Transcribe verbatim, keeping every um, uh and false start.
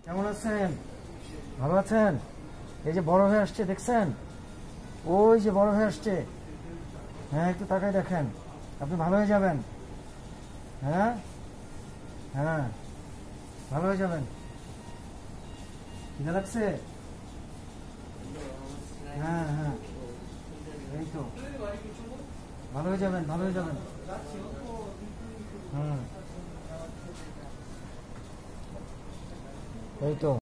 কেমন আছেন? ভালো আছেন? এই যে বড় হয়ে আসছে দেখছেন, ওই যে বড় হয়ে আসছে। হ্যাঁ, একটু তাকাই দেখেন, আপনি ভালো হয়ে যাবেন। হ্যাঁ হ্যাঁ, ভালো হয়ে যাবেন। খিদে লাগছে? হ্যাঁ হ্যাঁ, এই তো ভালো হয়ে যাবেন, ভালো হয়ে যাবেন। হুম, এই তো।